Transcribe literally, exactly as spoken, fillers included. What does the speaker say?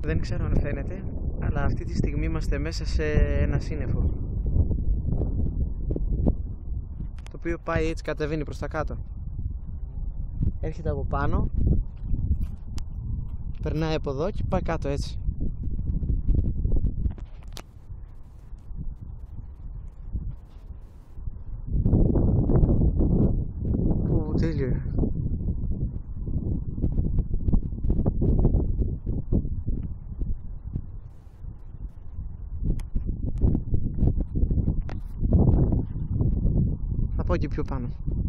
Δεν ξέρω αν φαίνεται, αλλά αυτή τη στιγμή είμαστε μέσα σε ένα σύννεφο, το οποίο πάει έτσι, κατεβαίνει προς τα κάτω. Έρχεται από πάνω, περνάει από εδώ και πάει κάτω έτσι. Ω, τέλειο. Θα πάω και πιο πάνω.